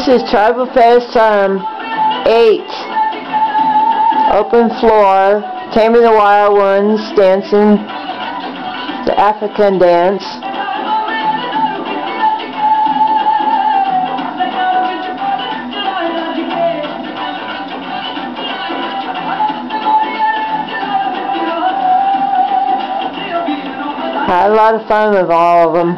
This is Tribal Fest 8. Open floor. Taming the Wild Ones dancing the African dance. Had a lot of fun with all of them.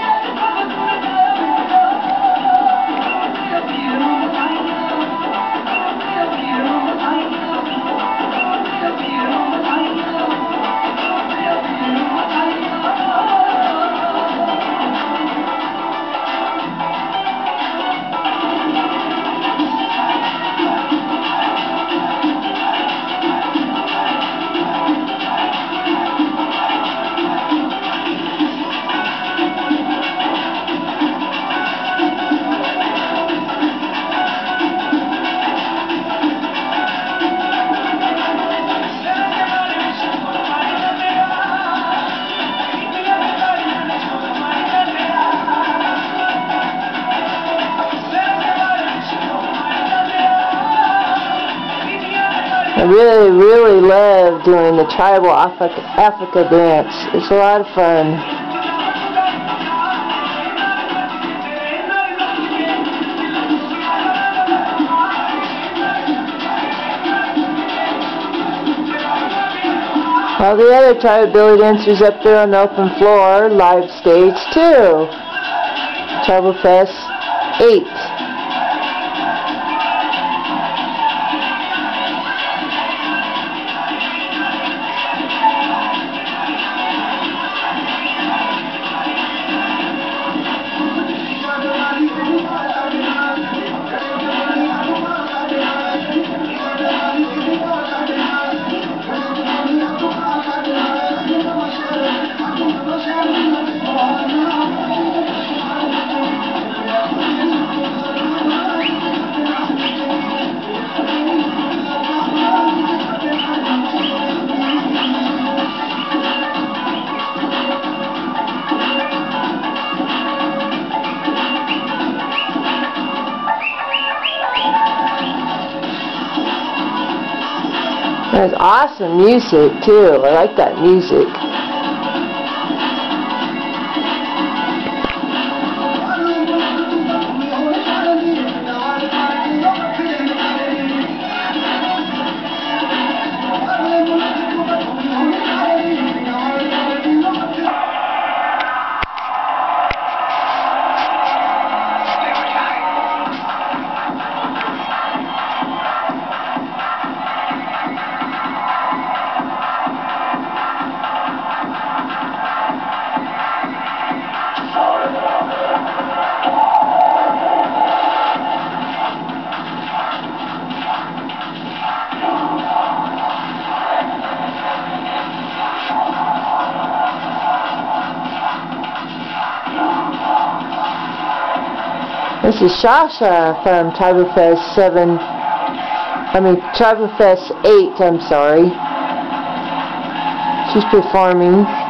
I really love doing the tribal Africa dance. It's a lot of fun. All the other tribal belly dancers up there on the open floor, live stage too. Tribal Fest 8. There's awesome music too. I like that music. This is Shasha from Tribal Fest 8, I'm sorry. She's performing.